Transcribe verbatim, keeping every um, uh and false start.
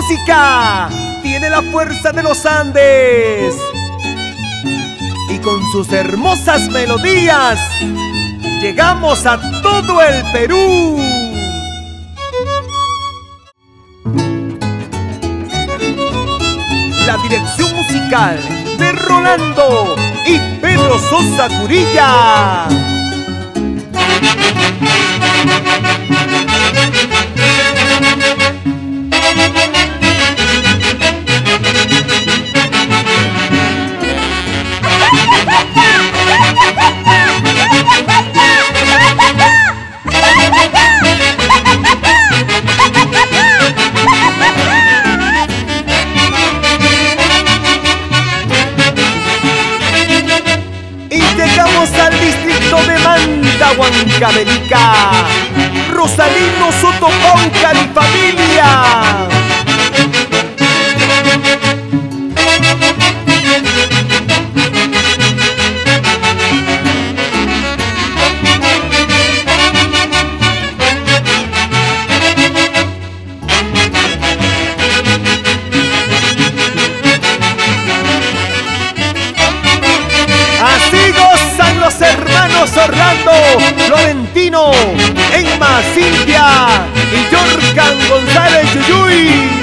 música tiene la fuerza de los Andes y con sus hermosas melodías llegamos a todo el Perú. La dirección musical de Rolando y Pedro Sosa Curilla. Llegamos al distrito de Manta, Huancavelica, Rosalino Soto Paucar y familia. Así gozan los hermanos Orlando, Florentino, Emma, Cintia y Yorkan González Yuyuy.